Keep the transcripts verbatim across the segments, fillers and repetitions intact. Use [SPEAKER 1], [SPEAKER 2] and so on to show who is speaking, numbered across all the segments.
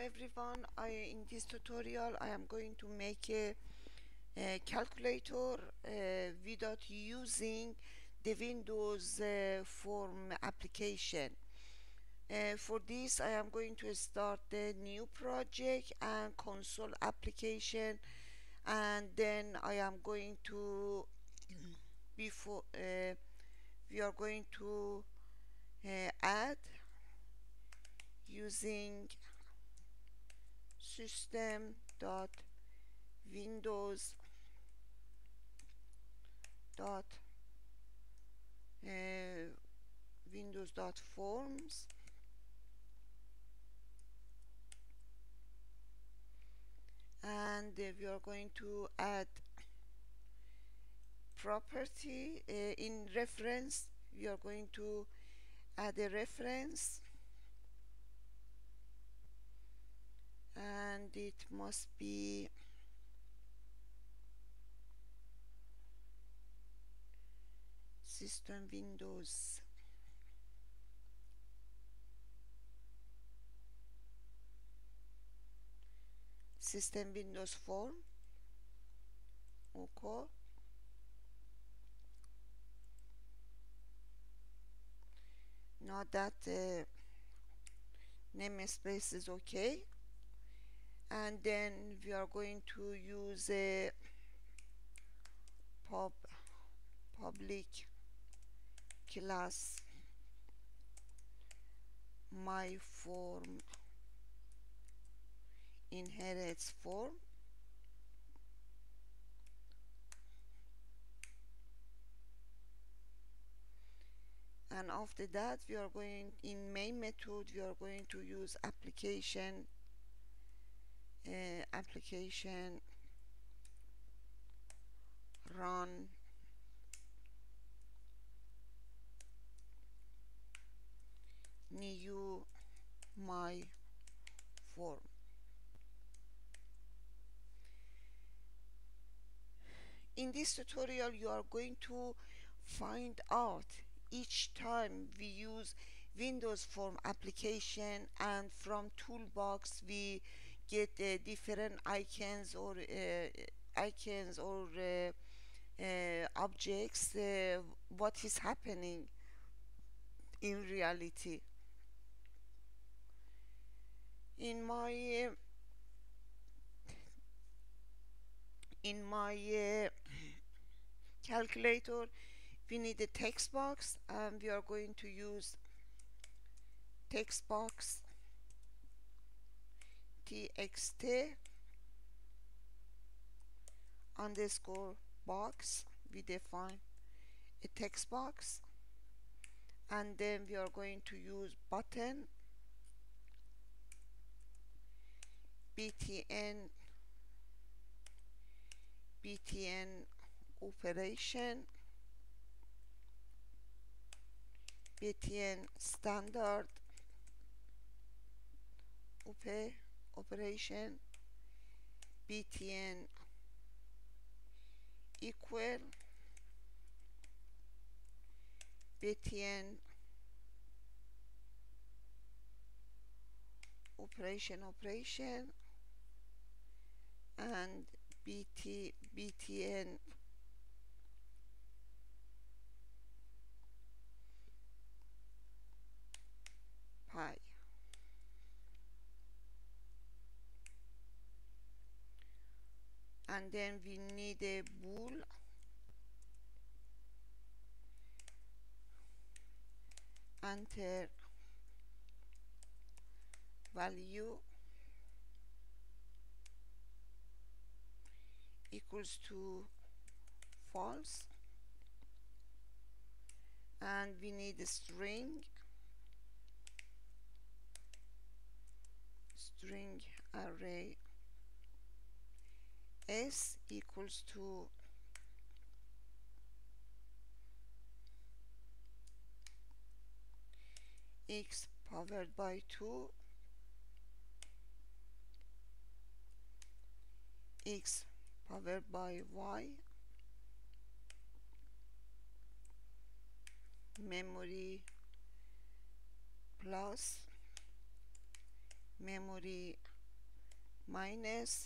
[SPEAKER 1] Everyone, I in this tutorial I am going to make a, a calculator uh, without using the Windows uh, form application. Uh, for this I am going to start the new project and console application, and then I am going to before uh, we are going to uh, add using system dot windows dot uh, windows dot forms, and uh, we are going to add property uh, in reference. We are going to add a reference, and it must be system windows system windows form. Okay, now that uh, namespace is okay, and then we are going to use a pub public class my form inherits form, and after that we are going in main method we are going to use application uh, application run new my form. In this tutorial you are going to find out each time we use Windows form application, and from toolbox we get uh, different icons or uh, icons or uh, uh, objects, uh, what is happening in reality. In my uh, in my uh, calculator we need a text box, and we are going to use text box txt underscore box. We define a text box, and then we are going to use button btn btn operation btn standard op operation btn equal btn operation operation and bt btn pi. And then we need a bool enter value equals to false, and we need a string string array s equals to x powered by two x powered by y memory plus memory minus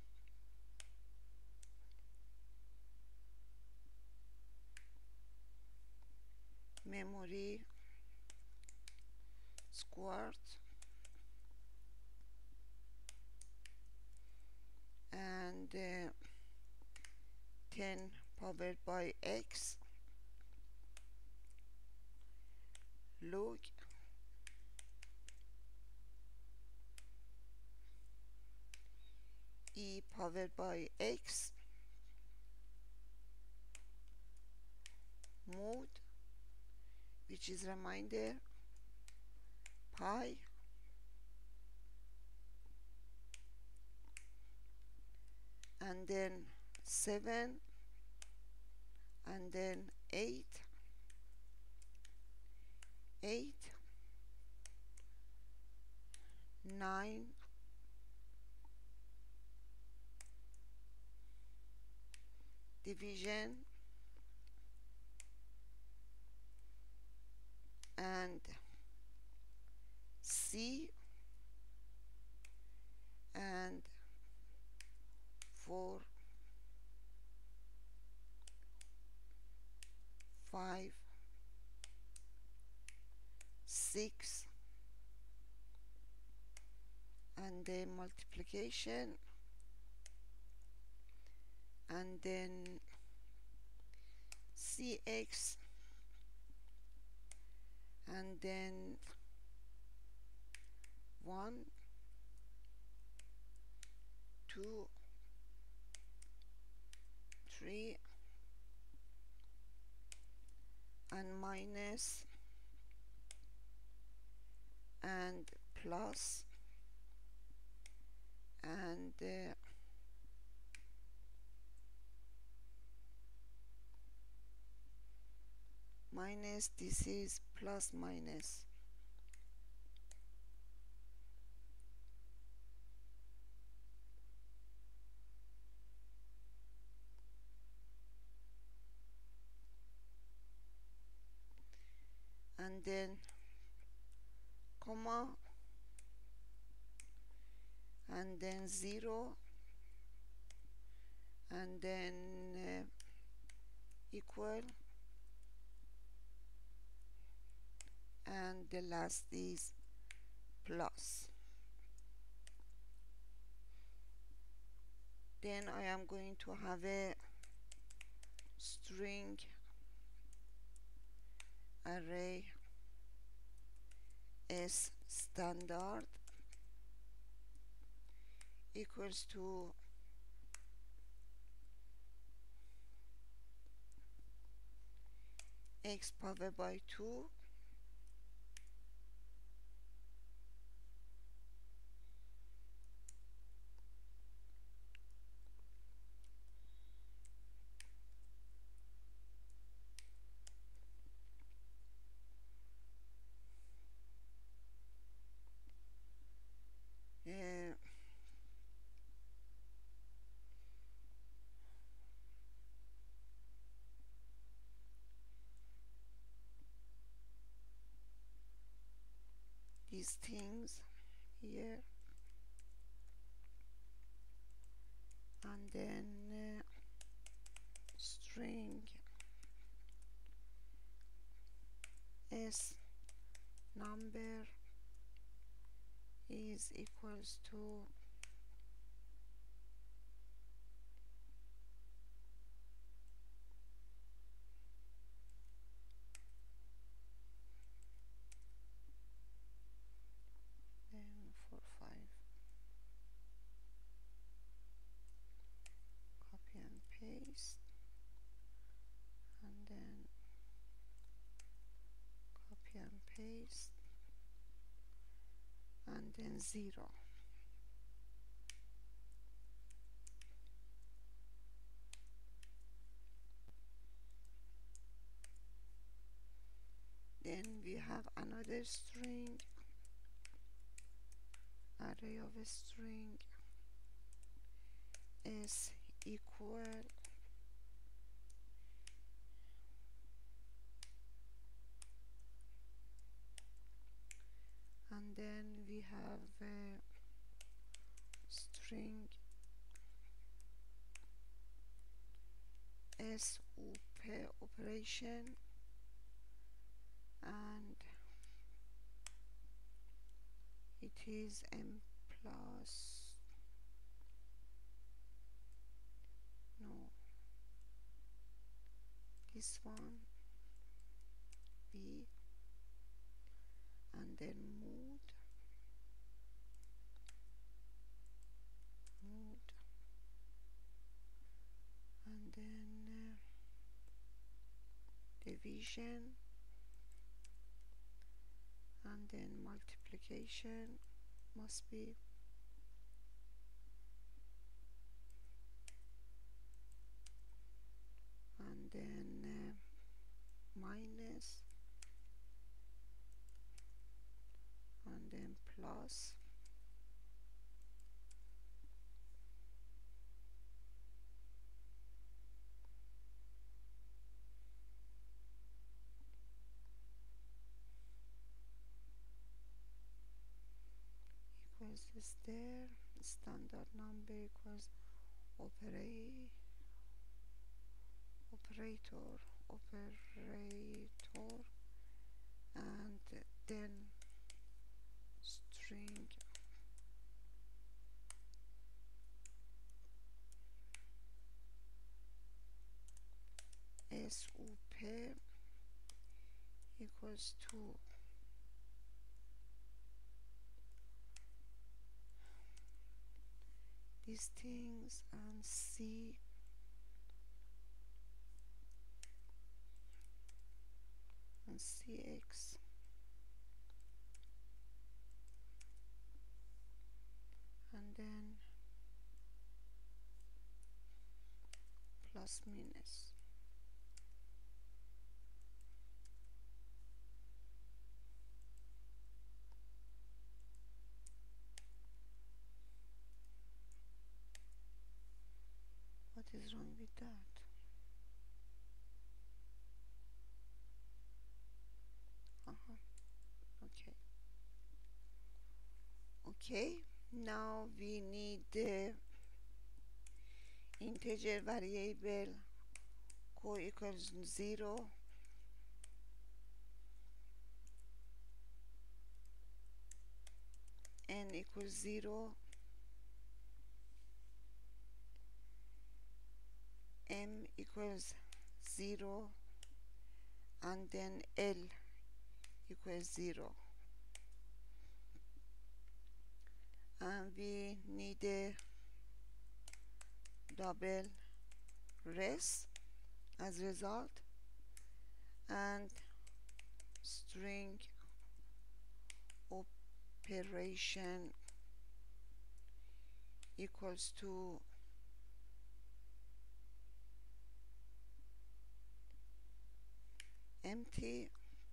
[SPEAKER 1] memory squared and uh, ten powered by x log e powered by x mod, which is reminder pi and then seven and then eight eight nine division and C and four five six and then multiplication and then cx and then one two three and minus and plus and uh, minus, this is plus minus and then comma and then zero and then uh, equal and the last is plus. Then I am going to have a string array s standard equals to x powered by two uh, these things here and then uh, string s number is equals to then four five copy and paste and then copy and paste and then zero. Then we have another string array of a string is equal and then we have a string string sup operation, and it is m plus no this one b, and then mood mood and then uh, division, and then multiplication must be, and then uh, minus, and then plus, equals this there, standard number equals operate operator operator, and then string sup equals to these things, and c and cx, and then plus minus. What is wrong with that? Uh-huh. Okay. Okay, now we need the integer variable co-equals zero, n equals zero, m equals zero, and then l equals zero, and we need a double res as a result, and string operation equals to empty,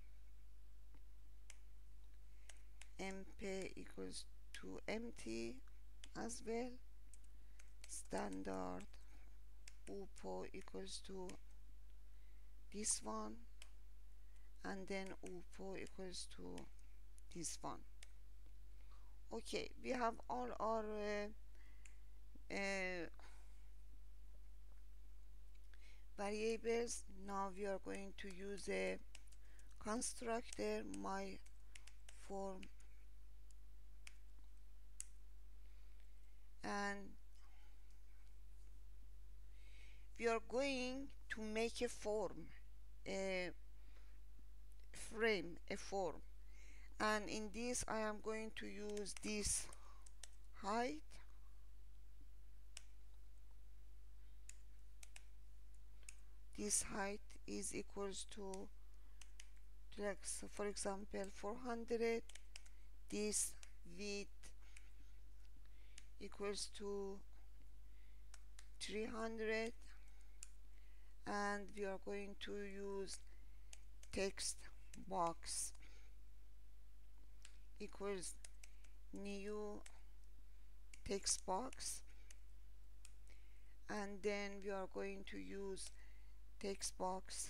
[SPEAKER 1] mp equals to empty as well, standard upo equals to this one, and then upo equals to this one. Okay, we have all our uh, uh, variables. Now we are going to use a constructor, my form, and we are going to make a form, a frame, a form, and in this I am going to use this height, this height is equals to, like, so for example four hundred, this width equals to three hundred, and we are going to use text box equals new text box, and then we are going to use text box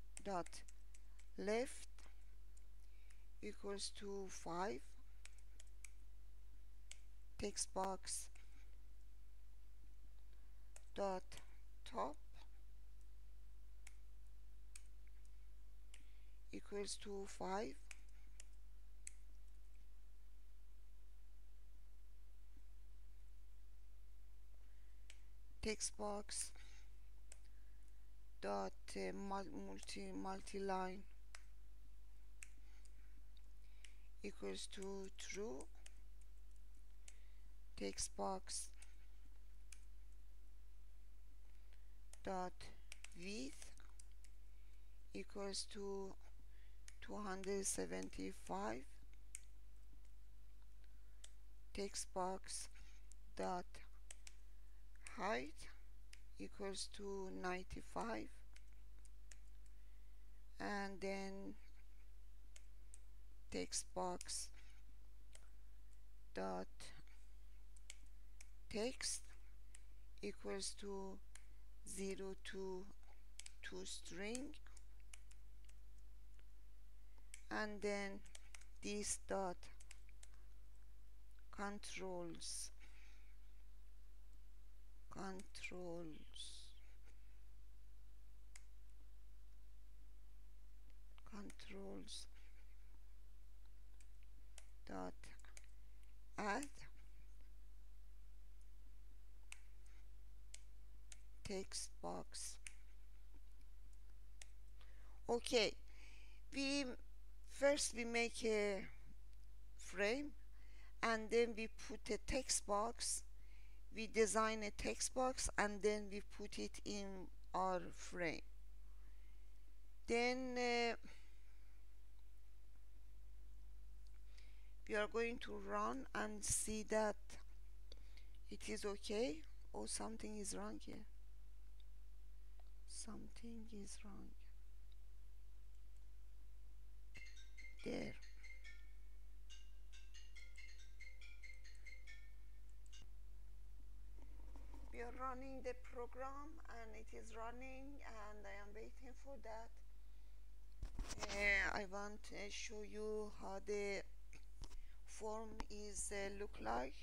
[SPEAKER 1] dot left equals to five, text box dot top equals to five. Text box dot uh, multi multi line equals to true. Text box dot width equals to two hundred seventy-five. Text box dot height equals to ninety-five, and then text box dot text equals to zero to two string, and then this dot controls controls controls dot add text box. Okay, we first we make a frame, and then we put a text box. We design a text box, and then we put it in our frame. Then uh, we are going to run and see that it is okay. Or something is wrong here. Something is wrong there. We are running the program, and it is running, and I am waiting for that. uh, I want to show you how the form is uh, look like.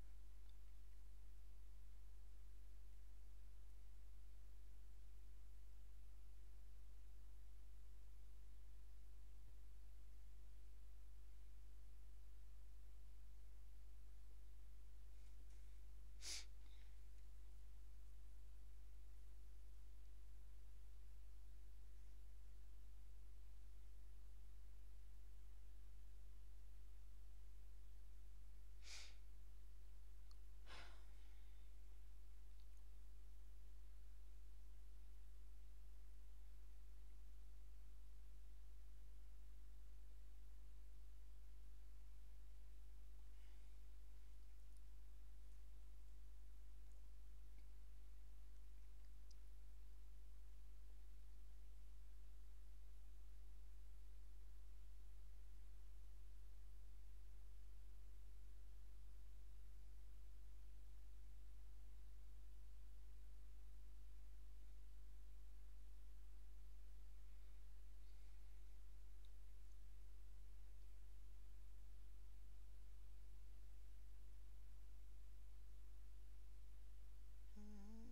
[SPEAKER 1] Mm,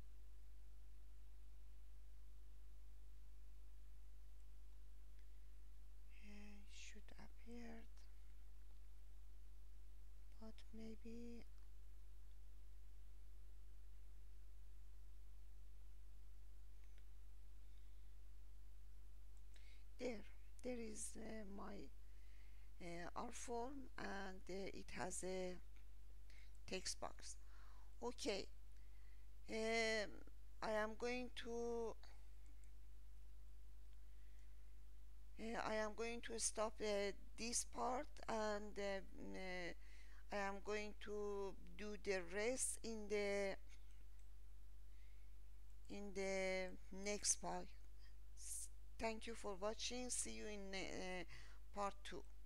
[SPEAKER 1] yeah, it should appear, but maybe there there is uh, my uh, R form, and uh, it has a text box. Okay, um, I am going to uh, I am going to stop uh, this part, and uh, uh, I am going to do the rest in the in the next part. Thank you for watching. See you in uh, part two.